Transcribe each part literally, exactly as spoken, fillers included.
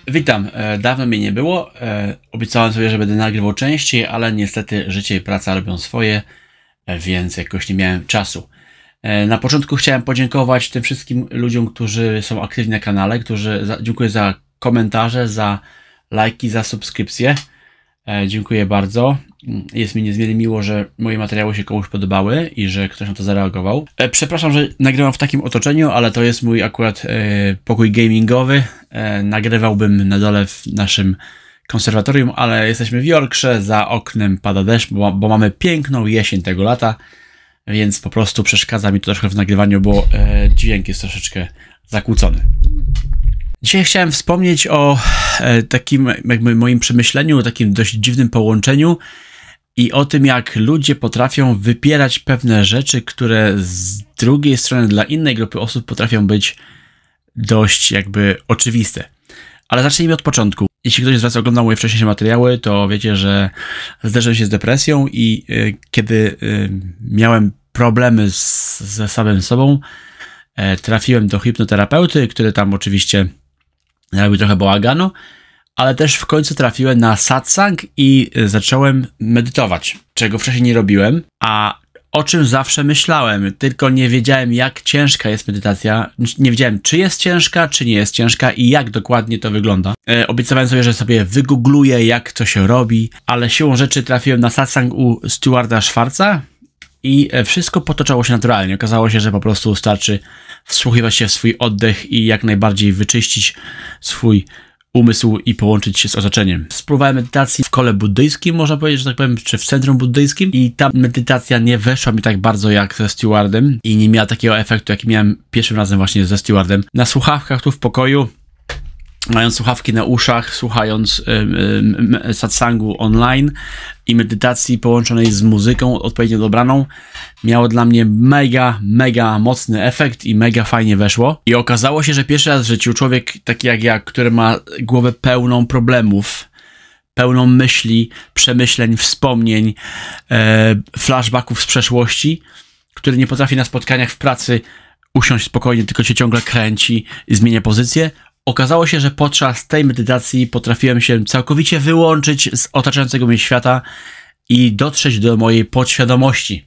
Witam, e, dawno mnie nie było, e, obiecałem sobie, że będę nagrywał częściej, ale niestety życie i praca robią swoje, e, więc jakoś nie miałem czasu. E, na początku chciałem podziękować tym wszystkim ludziom, którzy są aktywni na kanale, którzy za, dziękuję za komentarze, za lajki, za subskrypcje. E, dziękuję bardzo. Jest mi niezmiernie miło, że moje materiały się komuś podobały i że ktoś na to zareagował. E, przepraszam, że nagrywam w takim otoczeniu, ale to jest mój akurat e, pokój gamingowy. E, nagrywałbym na dole w naszym konserwatorium, ale jesteśmy w Yorkshire, za oknem pada deszcz, bo, bo mamy piękną jesień tego lata, więc po prostu przeszkadza mi to troszkę w nagrywaniu, bo e, dźwięk jest troszeczkę zakłócony. Dzisiaj chciałem wspomnieć o e, takim jakby moim przemyśleniu, o takim dość dziwnym połączeniu i o tym, jak ludzie potrafią wypierać pewne rzeczy, które z drugiej strony dla innej grupy osób potrafią być dość jakby oczywiste. Ale zacznijmy od początku. Jeśli ktoś z Was oglądał moje wcześniejsze materiały, to wiecie, że zderzyłem się z depresją i y, kiedy y, miałem problemy z, ze samym sobą, y, trafiłem do hipnoterapeuty, który tam oczywiście robił trochę bałaganu, ale też w końcu trafiłem na satsang i zacząłem medytować, czego wcześniej nie robiłem, a o czym zawsze myślałem, tylko nie wiedziałem, jak ciężka jest medytacja, nie wiedziałem, czy jest ciężka, czy nie jest ciężka i jak dokładnie to wygląda. E, obiecałem sobie, że sobie wygoogluję, jak to się robi, ale siłą rzeczy trafiłem na satsang u Stewarda Schwarza i wszystko potoczyło się naturalnie. Okazało się, że po prostu starczy wsłuchiwać się w swój oddech i jak najbardziej wyczyścić swój umysł i połączyć się z otoczeniem. Spróbowałem medytacji w kole buddyjskim, można powiedzieć, że tak powiem, czy w centrum buddyjskim i ta medytacja nie weszła mi tak bardzo jak ze Stewardem i nie miała takiego efektu, jaki miałem pierwszym razem właśnie ze Stewardem. Na słuchawkach tu w pokoju, mając słuchawki na uszach, słuchając ym, ym, satsangu online i medytacji połączonej z muzyką odpowiednio dobraną, miało dla mnie mega, mega mocny efekt i mega fajnie weszło. I okazało się, że pierwszy raz w życiu człowiek taki jak ja, który ma głowę pełną problemów, pełną myśli, przemyśleń, wspomnień, e, flashbacków z przeszłości, który nie potrafi na spotkaniach w pracy usiąść spokojnie, tylko się ciągle kręci i zmienia pozycję. Okazało się, że podczas tej medytacji potrafiłem się całkowicie wyłączyć z otaczającego mnie świata i dotrzeć do mojej podświadomości.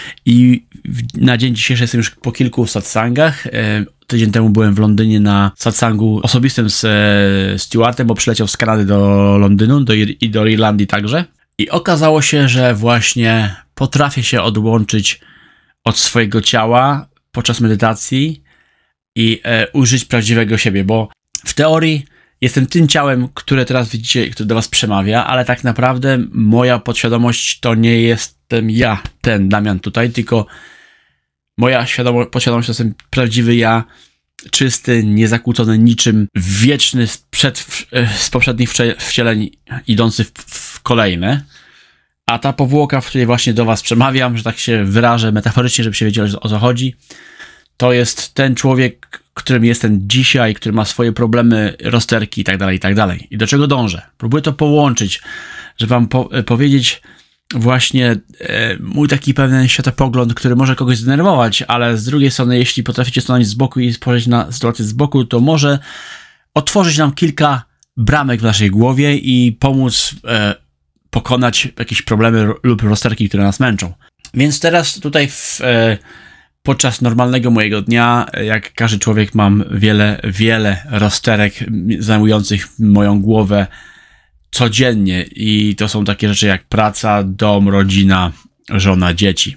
I na dzień dzisiejszy jestem już po kilku satsangach. Tydzień temu byłem w Londynie na satsangu osobistym z Stewardem, bo przyleciał z Kanady do Londynu do, i do Irlandii także. I okazało się, że właśnie potrafię się odłączyć od swojego ciała podczas medytacji i e, użyć prawdziwego siebie, bo w teorii jestem tym ciałem, które teraz widzicie, które do Was przemawia, ale tak naprawdę moja podświadomość to nie jestem ja, ten Damian tutaj, tylko moja świadomość, podświadomość to jestem prawdziwy ja, czysty, niezakłócony niczym, wieczny sprzed, z poprzednich wcieleń idący w, w kolejne. A ta powłoka, w której właśnie do Was przemawiam, że tak się wyrażę metaforycznie, żebyście wiedzieli, o co chodzi, to jest ten człowiek, którym jestem dzisiaj, który ma swoje problemy, rozterki i tak dalej, i tak dalej. I do czego dążę? Próbuję to połączyć, żeby wam po powiedzieć właśnie e, mój taki pewien światopogląd, który może kogoś zdenerwować, ale z drugiej strony, jeśli potraficie stanąć z boku i spojrzeć na sytuację z boku, to może otworzyć nam kilka bramek w naszej głowie i pomóc e, pokonać jakieś problemy lub rozterki, które nas męczą. Więc teraz tutaj w e, podczas normalnego mojego dnia, jak każdy człowiek, mam wiele, wiele rozterek zajmujących moją głowę codziennie i to są takie rzeczy jak praca, dom, rodzina, żona, dzieci.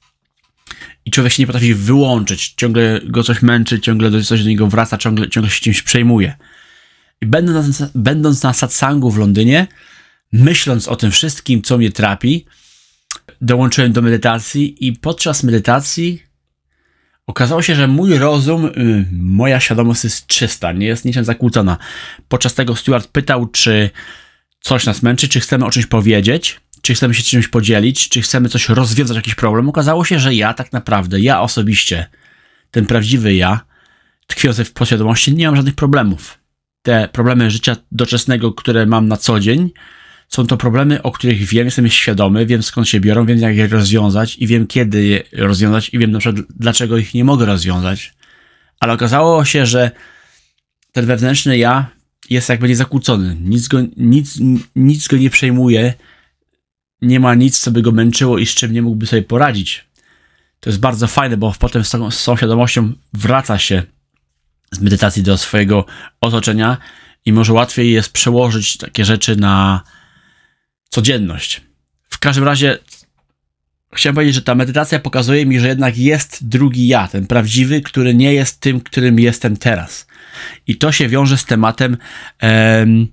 I człowiek się nie potrafi wyłączyć, ciągle go coś męczy, ciągle coś do niego wraca, ciągle, ciągle się czymś przejmuje. I będąc na, będąc na satsangu w Londynie, myśląc o tym wszystkim, co mnie trapi, dołączyłem do medytacji i podczas medytacji okazało się, że mój rozum, yy, moja świadomość jest czysta, nie jest niczym zakłócona. Podczas tego Steward pytał, czy coś nas męczy, czy chcemy o czymś powiedzieć, czy chcemy się czymś podzielić, czy chcemy coś rozwiązać, jakiś problem. Okazało się, że ja tak naprawdę, ja osobiście, ten prawdziwy ja, tkwiący w podświadomości, nie mam żadnych problemów. Te problemy życia doczesnego, które mam na co dzień, są to problemy, o których wiem, jestem świadomy, wiem skąd się biorą, wiem jak je rozwiązać i wiem kiedy je rozwiązać i wiem na przykład dlaczego ich nie mogę rozwiązać. Ale okazało się, że ten wewnętrzny ja jest jakby niezakłócony. Nic go, nic, nic go nie przejmuje. Nie ma nic, co by go męczyło i z czym nie mógłby sobie poradzić. To jest bardzo fajne, bo potem z tą, z tą świadomością wraca się z medytacji do swojego otoczenia i może łatwiej jest przełożyć takie rzeczy na codzienność. W każdym razie chciałem powiedzieć, że ta medytacja pokazuje mi, że jednak jest drugi ja, ten prawdziwy, który nie jest tym, którym jestem teraz. I to się wiąże z tematem em,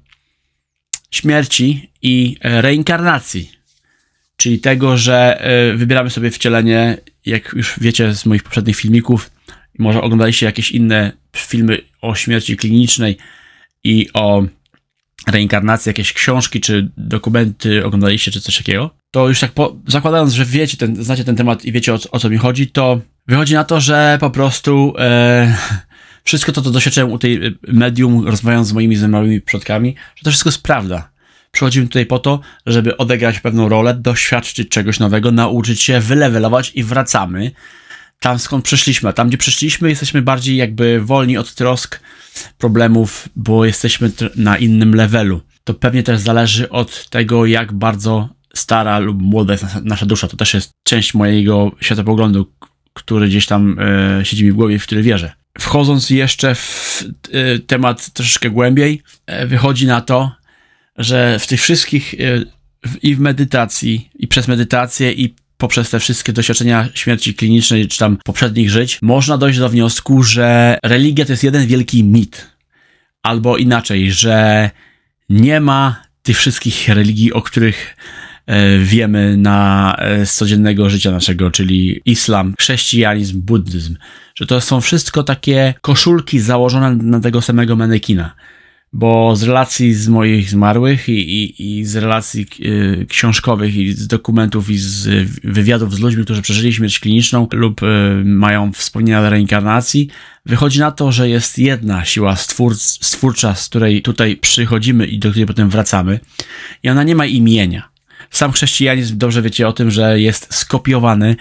śmierci i reinkarnacji. Czyli tego, że e, wybieramy sobie wcielenie, jak już wiecie z moich poprzednich filmików, może oglądaliście jakieś inne filmy o śmierci klinicznej i o reinkarnacji, jakieś książki czy dokumenty oglądaliście, czy coś takiego, to już tak po, zakładając, że wiecie ten, znacie ten temat i wiecie o, o co mi chodzi, to wychodzi na to, że po prostu e, wszystko to, co doświadczyłem u tej medium, rozmawiając z moimi zmarłymi przodkami, że to wszystko jest prawda. Przychodzimy tutaj po to, żeby odegrać pewną rolę, doświadczyć czegoś nowego, nauczyć się, wylewelować i wracamy tam, skąd przyszliśmy. A tam, gdzie przyszliśmy, jesteśmy bardziej jakby wolni od trosk, problemów, bo jesteśmy na innym levelu. To pewnie też zależy od tego, jak bardzo stara lub młoda jest nasza, nasza dusza. To też jest część mojego światopoglądu, który gdzieś tam e, siedzi mi w głowie, w który wierzę. Wchodząc jeszcze w e, temat troszeczkę głębiej, e, wychodzi na to, że w tych wszystkich e, w, i w medytacji, i przez medytację, i poprzez te wszystkie doświadczenia śmierci klinicznej, czy tam poprzednich żyć, można dojść do wniosku, że religia to jest jeden wielki mit. Albo inaczej, że nie ma tych wszystkich religii, o których e, wiemy na, e, z codziennego życia naszego, czyli islam, chrześcijanizm, buddyzm. Że to są wszystko takie koszulki założone na tego samego manekina. Bo z relacji z moich zmarłych i, i, i z relacji y, książkowych i z dokumentów i z y, wywiadów z ludźmi, którzy przeżyli śmierć kliniczną lub y, mają wspomnienia o reinkarnacji, wychodzi na to, że jest jedna siła stwór, stwórcza, z której tutaj przychodzimy i do której potem wracamy i ona nie ma imienia. Sam chrześcijanizm, dobrze wiecie o tym, że jest skopiowany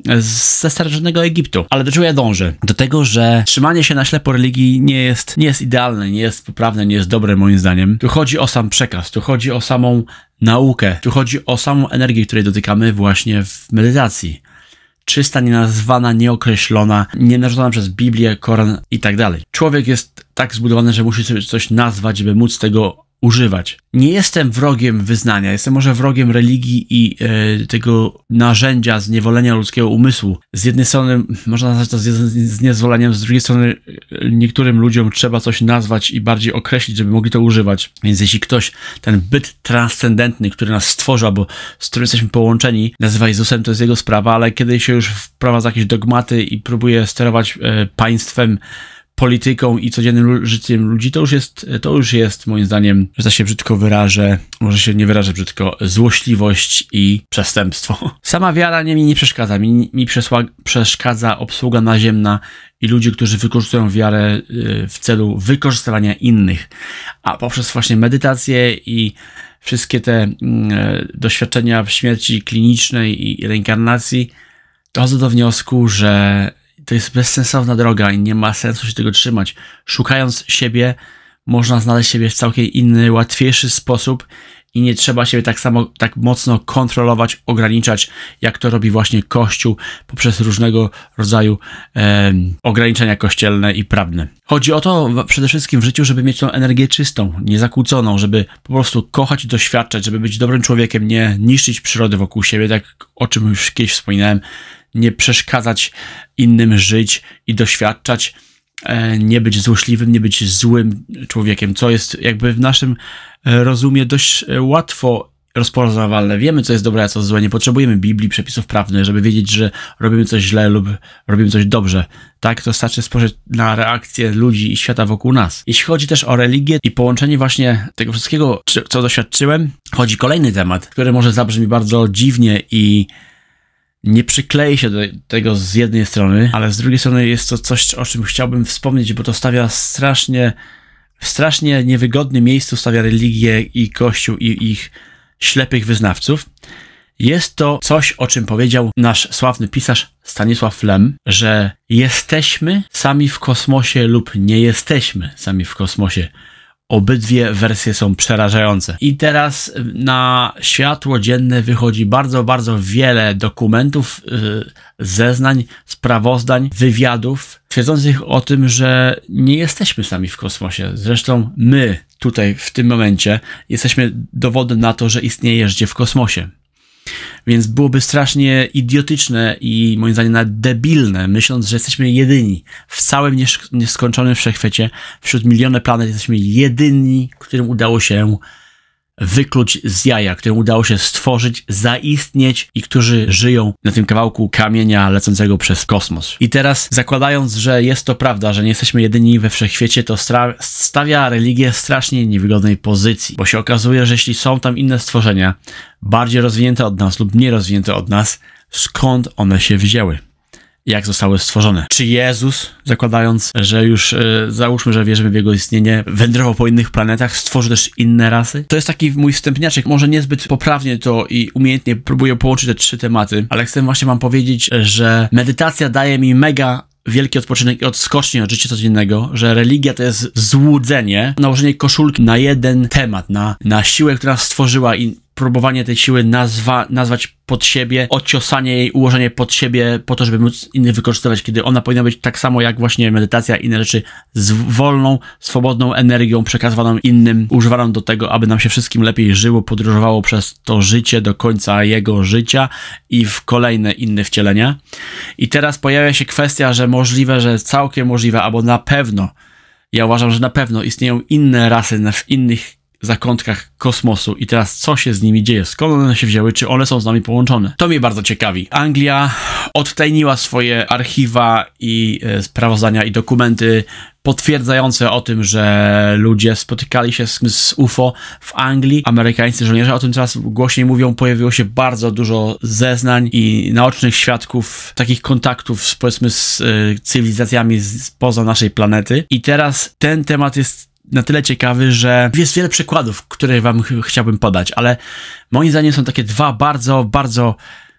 ze starożytnego Egiptu. Ale do czego ja dążę? Do tego, że trzymanie się na ślepo religii nie jest, nie jest idealne, nie jest poprawne, nie jest dobre moim zdaniem. Tu chodzi o sam przekaz, tu chodzi o samą naukę, tu chodzi o samą energię, której dotykamy właśnie w medytacji. Czysta, nienazwana, nieokreślona, nie narzucona przez Biblię, Koran i tak dalej. Człowiek jest tak zbudowany, że musi sobie coś nazwać, żeby móc tego używać. Nie jestem wrogiem wyznania, jestem może wrogiem religii i e, tego narzędzia zniewolenia ludzkiego umysłu. Z jednej strony można nazwać to zniezwoleniem, z drugiej strony niektórym ludziom trzeba coś nazwać i bardziej określić, żeby mogli to używać. Więc jeśli ktoś, ten byt transcendentny, który nas stworzył, albo z którym jesteśmy połączeni, nazywa Jezusem, to jest jego sprawa, ale kiedy się już wprowadza jakieś dogmaty i próbuje sterować e, państwem, polityką i codziennym życiem ludzi, to już jest, to już jest moim zdaniem, że tak się brzydko wyrażę, może się nie wyrażę brzydko, złośliwość i przestępstwo. Sama wiara nie mi nie przeszkadza, mi, mi przesła, przeszkadza obsługa naziemna i ludzie, którzy wykorzystują wiarę w celu wykorzystywania innych, a poprzez właśnie medytację i wszystkie te e, doświadczenia śmierci klinicznej i reinkarnacji, dochodzę do wniosku, że to jest bezsensowna droga i nie ma sensu się tego trzymać. Szukając siebie, można znaleźć siebie w całkiem inny, łatwiejszy sposób i nie trzeba siebie tak samo, tak mocno kontrolować, ograniczać, jak to robi właśnie Kościół poprzez różnego rodzaju e, ograniczenia kościelne i prawne. Chodzi o to przede wszystkim w życiu, żeby mieć tą energię czystą, niezakłóconą, żeby po prostu kochać i doświadczać, żeby być dobrym człowiekiem, nie niszczyć przyrody wokół siebie, tak o czym już kiedyś wspominałem, nie przeszkadzać innym żyć i doświadczać, nie być złośliwym, nie być złym człowiekiem, co jest jakby w naszym rozumie dość łatwo rozpoznawalne. Wiemy, co jest dobre, a co złe. Nie potrzebujemy Biblii, przepisów prawnych, żeby wiedzieć, że robimy coś źle lub robimy coś dobrze. Tak, to starczy spojrzeć na reakcję ludzi i świata wokół nas. Jeśli chodzi też o religię i połączenie właśnie tego wszystkiego, co doświadczyłem, chodzi kolejny temat, który może zabrzmi bardzo dziwnie i nie przyklei się do tego z jednej strony, ale z drugiej strony jest to coś, o czym chciałbym wspomnieć, bo to stawia strasznie, w strasznie niewygodnym miejscu stawia religię i Kościół i ich ślepych wyznawców. Jest to coś, o czym powiedział nasz sławny pisarz Stanisław Lem, że jesteśmy sami w kosmosie lub nie jesteśmy sami w kosmosie. Obydwie wersje są przerażające. I teraz na światło dzienne wychodzi bardzo, bardzo wiele dokumentów, yy, zeznań, sprawozdań, wywiadów twierdzących o tym, że nie jesteśmy sami w kosmosie. Zresztą my tutaj w tym momencie jesteśmy dowodem na to, że istnieje życie w kosmosie. Więc byłoby strasznie idiotyczne i moim zdaniem nawet debilne, myśląc, że jesteśmy jedyni w całym niesk nieskończonym wszechświecie, wśród miliony planet jesteśmy jedyni, którym udało się wykluć z jaja, którym udało się stworzyć, zaistnieć i którzy żyją na tym kawałku kamienia lecącego przez kosmos. I teraz zakładając, że jest to prawda, że nie jesteśmy jedyni we wszechświecie, to stawia religię w strasznie niewygodnej pozycji, bo się okazuje, że jeśli są tam inne stworzenia, bardziej rozwinięte od nas lub mniej rozwinięte od nas, skąd one się wzięły? Jak zostały stworzone? Czy Jezus, zakładając, że już e, załóżmy, że wierzymy w Jego istnienie, wędrował po innych planetach, stworzył też inne rasy? To jest taki mój wstępniaczek, może niezbyt poprawnie to i umiejętnie próbuję połączyć te trzy tematy, ale chcę właśnie wam powiedzieć, że medytacja daje mi mega wielki odpoczynek i odskocznie od życia codziennego, że religia to jest złudzenie, nałożenie koszulki na jeden temat, na, na siłę, która stworzyła i próbowanie tej siły nazwa, nazwać pod siebie, odciosanie jej, ułożenie pod siebie po to, żeby móc innych wykorzystywać, kiedy ona powinna być tak samo jak właśnie medytacja i inne rzeczy z wolną, swobodną energią przekazywaną innym, używaną do tego, aby nam się wszystkim lepiej żyło, podróżowało przez to życie do końca jego życia i w kolejne inne wcielenia. I teraz pojawia się kwestia, że możliwe, że całkiem możliwe, albo na pewno, ja uważam, że na pewno istnieją inne rasy w innych zakątkach kosmosu i teraz co się z nimi dzieje? Skąd one się wzięły? Czy one są z nami połączone? To mnie bardzo ciekawi. Anglia odtajniła swoje archiwa i e, sprawozdania i dokumenty potwierdzające o tym, że ludzie spotykali się z, z U F O w Anglii. Amerykańscy żołnierze o tym coraz głośniej mówią. Pojawiło się bardzo dużo zeznań i naocznych świadków takich kontaktów z, powiedzmy z e, cywilizacjami spoza naszej planety. I teraz ten temat jest na tyle ciekawy, że jest wiele przykładów, które wam ch chciałbym podać, ale moim zdaniem są takie dwa bardzo, bardzo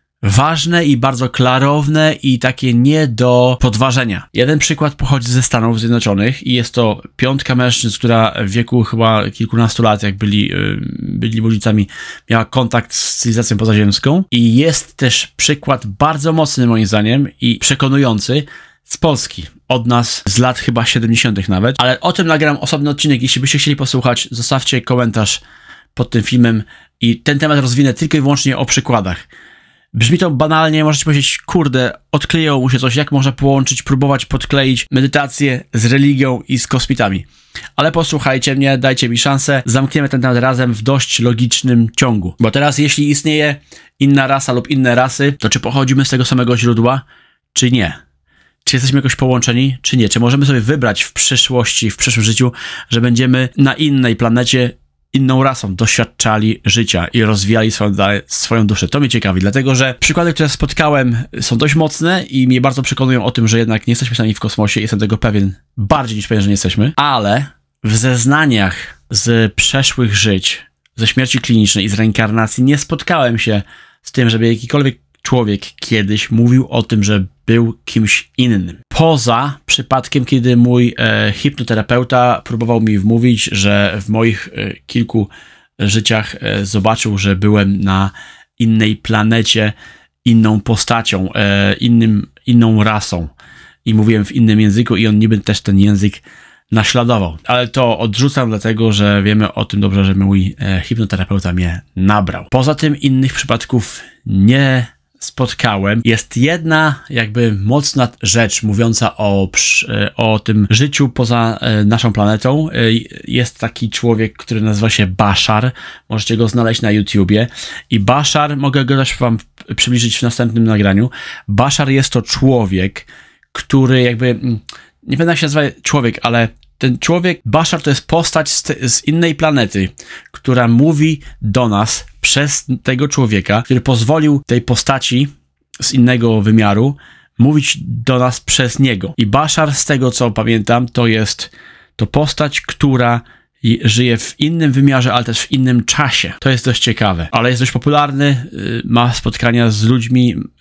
ważne i bardzo klarowne i takie nie do podważenia. Jeden przykład pochodzi ze Stanów Zjednoczonych i jest to piątka mężczyzn, która w wieku chyba kilkunastu lat, jak byli, byli młodzieńcami, miała kontakt z cywilizacją pozaziemską i jest też przykład bardzo mocny moim zdaniem i przekonujący z Polski, od nas z lat chyba siedemdziesiątych nawet, ale o tym nagram osobny odcinek. Jeśli byście chcieli posłuchać, zostawcie komentarz pod tym filmem i ten temat rozwinę tylko i wyłącznie o przykładach. Brzmi to banalnie, możecie powiedzieć, kurde, odkleiło mu się coś, jak można połączyć, próbować podkleić medytację z religią i z kosmitami. Ale posłuchajcie mnie, dajcie mi szansę, zamkniemy ten temat razem w dość logicznym ciągu. Bo teraz, jeśli istnieje inna rasa lub inne rasy, to czy pochodzimy z tego samego źródła, czy nie? Czy jesteśmy jakoś połączeni, czy nie? Czy możemy sobie wybrać w przyszłości, w przyszłym życiu, że będziemy na innej planecie inną rasą doświadczali życia i rozwijali swoją, swoją duszę? To mnie ciekawi, dlatego że przykłady, które spotkałem, są dość mocne i mnie bardzo przekonują o tym, że jednak nie jesteśmy sami w kosmosie. Jestem tego pewien, bardziej niż pewien, że nie jesteśmy. Ale w zeznaniach z przeszłych żyć, ze śmierci klinicznej i z reinkarnacji nie spotkałem się z tym, żeby jakikolwiek człowiek kiedyś mówił o tym, że był kimś innym. Poza przypadkiem, kiedy mój e, hipnoterapeuta próbował mi wmówić, że w moich e, kilku życiach e, zobaczył, że byłem na innej planecie, inną postacią, e, innym, inną rasą i mówiłem w innym języku i on niby też ten język naśladował. Ale to odrzucam, dlatego że wiemy o tym dobrze, że mój e, hipnoterapeuta mnie nabrał. Poza tym innych przypadków nie spotkałem. Jest jedna jakby mocna rzecz mówiąca o, o tym życiu poza naszą planetą. Jest taki człowiek, który nazywa się Bashar. Możecie go znaleźć na YouTubie. I Bashar, mogę go też wam przybliżyć w następnym nagraniu. Bashar jest to człowiek, który jakby, nie będę się nazywać człowiek, ale ten człowiek, Bashar, to jest postać z, te, z innej planety, która mówi do nas przez tego człowieka, który pozwolił tej postaci z innego wymiaru mówić do nas przez niego. I Bashar, z tego co pamiętam, to jest to postać, która żyje w innym wymiarze, ale też w innym czasie. To jest dość ciekawe, ale jest dość popularny, ma spotkania z ludźmi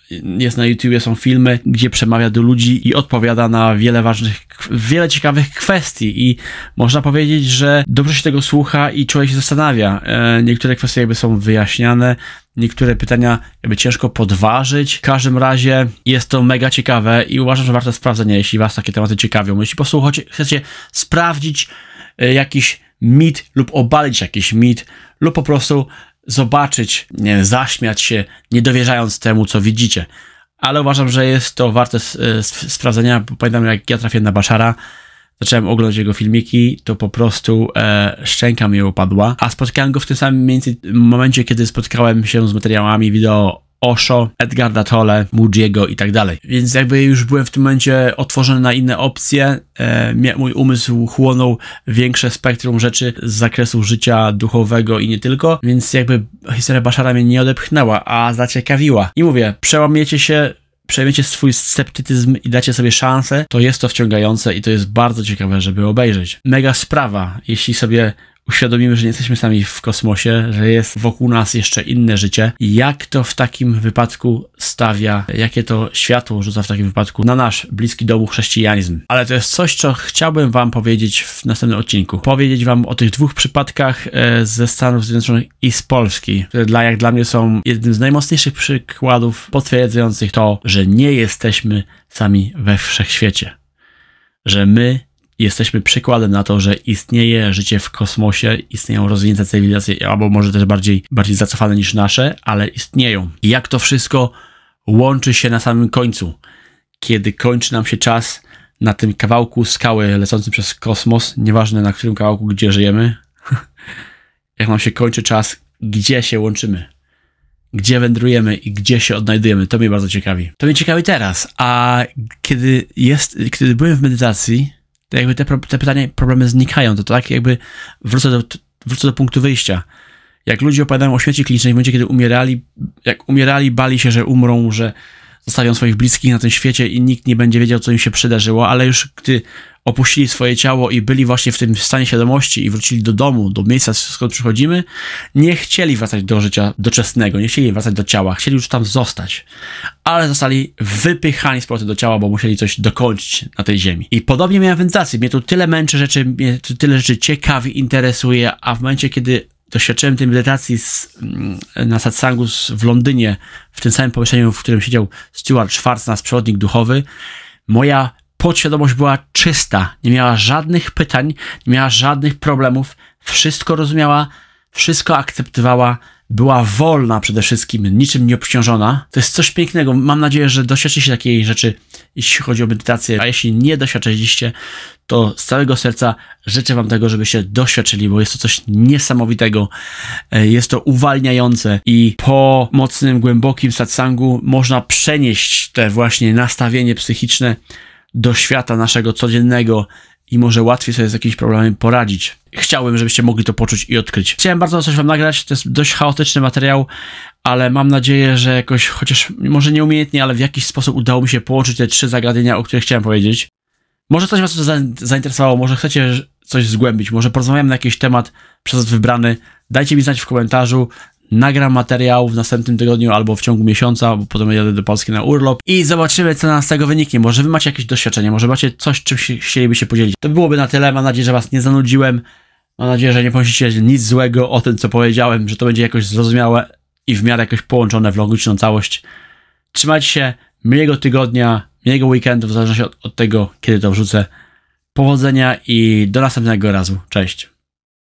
jest na YouTubie, są filmy, gdzie przemawia do ludzi i odpowiada na wiele ważnych, wiele ciekawych kwestii i można powiedzieć, że dobrze się tego słucha i człowiek się zastanawia. Niektóre kwestie jakby są wyjaśniane, niektóre pytania jakby ciężko podważyć. W każdym razie jest to mega ciekawe i uważam, że warto sprawdzenia, jeśli was takie tematy ciekawią. Jeśli po prostu chcecie sprawdzić jakiś mit lub obalić jakiś mit lub po prostu zobaczyć, nie wiem, zaśmiać się, nie dowierzając temu, co widzicie. Ale uważam, że jest to warte sprawdzenia. Pamiętam, jak ja trafiłem na Bashara, zacząłem oglądać jego filmiki, to po prostu e, szczęka mi opadła. A spotkałem go w tym samym mniej więcej momencie, kiedy spotkałem się z materiałami wideo Osho, Edgarda Tolle, Moody'ego i tak dalej. Więc jakby już byłem w tym momencie otworzony na inne opcje, e, mój umysł chłonął większe spektrum rzeczy z zakresu życia duchowego i nie tylko, więc jakby historia Bashara mnie nie odepchnęła, a zaciekawiła. I mówię, przełamiecie się, przejmiecie swój sceptycyzm i dacie sobie szansę, to jest to wciągające i to jest bardzo ciekawe, żeby obejrzeć. Mega sprawa, jeśli sobie uświadomimy, że nie jesteśmy sami w kosmosie, że jest wokół nas jeszcze inne życie. Jak to w takim wypadku stawia, jakie to światło rzuca w takim wypadku na nasz bliski domu chrześcijanizm. Ale to jest coś, co chciałbym wam powiedzieć w następnym odcinku. Powiedzieć wam o tych dwóch przypadkach ze Stanów Zjednoczonych i z Polski, które dla, jak dla mnie są jednym z najmocniejszych przykładów potwierdzających to, że nie jesteśmy sami we wszechświecie. Że my jesteśmy przykładem na to, że istnieje życie w kosmosie, istnieją rozwinięte cywilizacje, albo może też bardziej, bardziej zacofane niż nasze, ale istnieją. I jak to wszystko łączy się na samym końcu, kiedy kończy nam się czas na tym kawałku skały lecącym przez kosmos, nieważne na którym kawałku, gdzie żyjemy, jak nam się kończy czas, gdzie się łączymy, gdzie wędrujemy i gdzie się odnajdujemy. To mnie bardzo ciekawi. To mnie ciekawi teraz, a kiedy jest, kiedy byłem w medytacji, to jakby te, te pytania, problemy znikają, to tak jakby wrócę do, wrócę do punktu wyjścia. Jak ludzie opowiadają o śmierci klinicznej w momencie, kiedy umierali, jak umierali, bali się, że umrą, że zostawią swoich bliskich na tym świecie i nikt nie będzie wiedział, co im się przydarzyło, ale już gdy opuścili swoje ciało i byli właśnie w tym stanie świadomości i wrócili do domu, do miejsca, skąd przychodzimy, nie chcieli wracać do życia doczesnego, nie chcieli wracać do ciała, chcieli już tam zostać, ale zostali wypychani z powrotem do ciała, bo musieli coś dokończyć na tej ziemi. I podobnie miałem w medytacji, mnie tu tyle męczy rzeczy, mnie tu tyle rzeczy ciekawi, interesuje, a w momencie, kiedy doświadczyłem tej medytacji z, na satsangu w Londynie, w tym samym pomieszczeniu, w którym siedział Stuart Schwartz, nasz przewodnik duchowy, moja podświadomość była czysta, nie miała żadnych pytań, nie miała żadnych problemów, wszystko rozumiała, wszystko akceptowała, była wolna przede wszystkim, niczym nie obciążona. To jest coś pięknego. Mam nadzieję, że doświadczycie takiej rzeczy, jeśli chodzi o medytację, a jeśli nie doświadczyliście, to z całego serca życzę wam tego, żebyście doświadczyli, bo jest to coś niesamowitego, jest to uwalniające i po mocnym, głębokim satsangu można przenieść te właśnie nastawienie psychiczne do świata naszego codziennego i może łatwiej sobie z jakimiś problemami poradzić. Chciałbym, żebyście mogli to poczuć i odkryć. Chciałem bardzo coś wam nagrać, to jest dość chaotyczny materiał, ale mam nadzieję, że jakoś, chociaż może nieumiejętnie, ale w jakiś sposób udało mi się połączyć te trzy zagadnienia, o których chciałem powiedzieć. Może coś was to zainteresowało, może chcecie coś zgłębić, może porozmawiamy na jakiś temat przez was wybrany. Dajcie mi znać w komentarzu. Nagram materiał w następnym tygodniu albo w ciągu miesiąca, bo potem jadę do Polski na urlop i zobaczymy, co nas z tego wyniknie. Może wy macie jakieś doświadczenie, może macie coś, czym się, chcieliby się podzielić. To byłoby na tyle. Mam nadzieję, że was nie zanudziłem. Mam nadzieję, że nie pomyślicie nic złego o tym, co powiedziałem, że to będzie jakoś zrozumiałe i w miarę jakoś połączone w logiczną całość. Trzymajcie się. Miłego tygodnia, miłego weekendu, w zależności od, od tego, kiedy to wrzucę. Powodzenia i do następnego razu. Cześć.